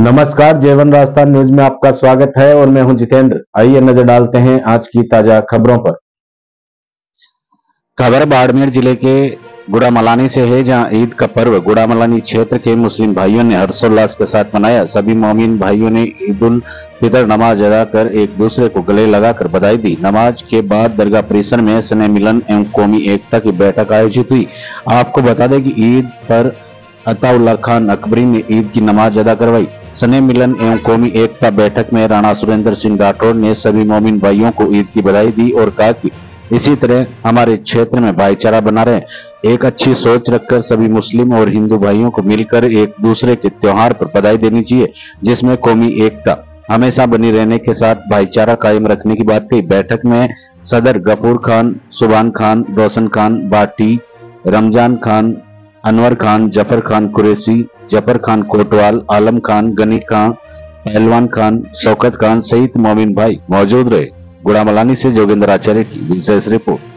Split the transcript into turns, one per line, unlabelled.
नमस्कार, जेवन राजस्थान न्यूज में आपका स्वागत है और मैं हूं जितेंद्र। आइए नजर डालते हैं आज की ताजा खबरों पर। खबर बाड़मेर जिले के गुड़ामलानी से है, जहां ईद का पर्व गुड़ामलानी क्षेत्र के मुस्लिम भाइयों ने हर्षोल्लास के साथ मनाया। सभी मोमिन भाइयों ने ईद उल फितर नमाज अदा कर एक दूसरे को गले लगाकर बधाई दी। नमाज के बाद दरगाह परिसर में स्नेह मिलन एवं कौमी एकता की बैठक आयोजित हुई। आपको बता दें कि ईद पर अताउल्ला खान अकबरी ने ईद की नमाज अदा करवाई। स्नेह मिलन एवं कौमी एकता बैठक में राणा सुरेंद्र सिंह राठौड़ ने सभी मोमिन भाइयों को ईद की बधाई दी और कहा कि इसी तरह हमारे क्षेत्र में भाईचारा बना रहे। एक अच्छी सोच रखकर सभी मुस्लिम और हिंदू भाइयों को मिलकर एक दूसरे के त्योहार पर बधाई देनी चाहिए, जिसमें कौमी एकता हमेशा बनी रहने के साथ भाईचारा कायम रखने की बात कही। बैठक में सदर गफूर खान, सुभान खान, रोशन खान बाटी, रमजान खान, अनवर खान, जफर खान कुरैशी, जफर खान कोटवाल, आलम खान, गनी खान, पहलवान खान, शौकत खान सहित मोमिन भाई मौजूद रहे। गुड़ामलानी से जोगेंद्र आचार्य की विशेष रिपोर्ट।